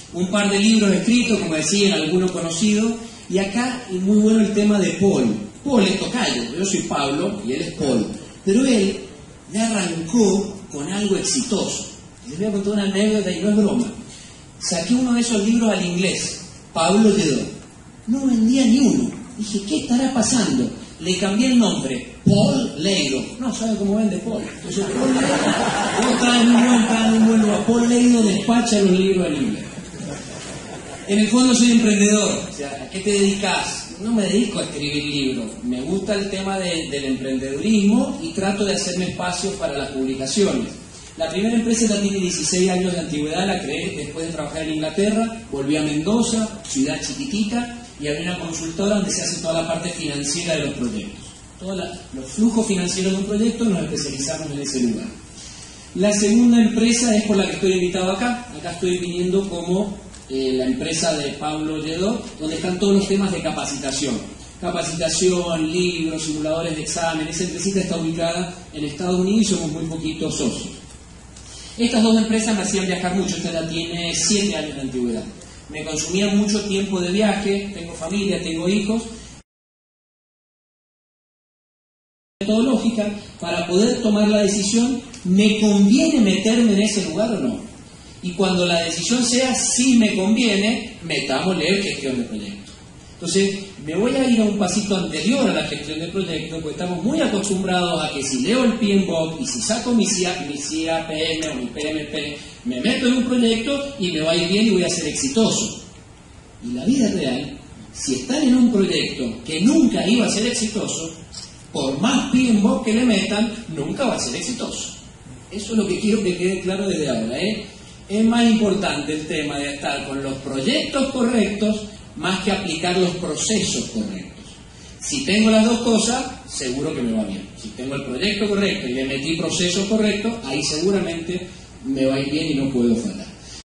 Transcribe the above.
un par de libros escritos, como decían, algunos conocidos, y acá es muy bueno el tema de Paul. Paul es tocayo, yo soy Pablo y él es Paul, pero él ya arrancó con algo exitoso. Les voy a contar una anécdota y no es broma. Saqué uno de esos libros al inglés, Pablo Lledó. No vendía ni uno. Dije, ¿qué estará pasando? Le cambié el nombre, Paul Leido. No sabe cómo vende Paul. Entonces, Paul Leido, vos estás en un buen lugar. Paul Leido despacha los libros al inglés. En el fondo soy emprendedor. O sea, ¿a qué te dedicas? No me dedico a escribir libros. Me gusta el tema del emprendedurismo y trato de hacerme espacio para las publicaciones. La primera empresa ya tiene 16 años de antigüedad, la creé después de trabajar en Inglaterra, volví a Mendoza, ciudad chiquitita, y había una consultora donde se hace toda la parte financiera de los proyectos. Todos los flujos financieros de un proyecto nos especializamos en ese lugar. La segunda empresa es por la que estoy invitado acá. Acá estoy viniendo como la empresa de Pablo Lledó, donde están todos los temas de capacitación. Capacitación, libros, simuladores de examen. Esa empresita está ubicada en Estados Unidos y somos muy poquitos socios. Estas dos empresas me hacían viajar mucho. Esta ya tiene 7 años de antigüedad. Me consumía mucho tiempo de viaje, tengo familia, tengo hijos. Metodológica, para poder tomar la decisión, ¿me conviene meterme en ese lugar o no? Y cuando la decisión sea si me conviene, metámosle gestión de proyecto. Entonces, me voy a ir a un pasito anterior a la gestión de proyecto, porque estamos muy acostumbrados a que si leo el PMBOK y si saco mi CAPM o mi PMP, me meto en un proyecto y me va a ir bien y voy a ser exitoso. Y la vida real, si están en un proyecto que nunca iba a ser exitoso, por más PMBOK que le metan, nunca va a ser exitoso. Eso es lo que quiero que quede claro desde ahora, ¿eh? Es más importante el tema de estar con los proyectos correctos más que aplicar los procesos correctos. Si tengo las dos cosas, seguro que me va bien. Si tengo el proyecto correcto y le metí procesos correctos, ahí seguramente me va a ir bien y no puedo fallar.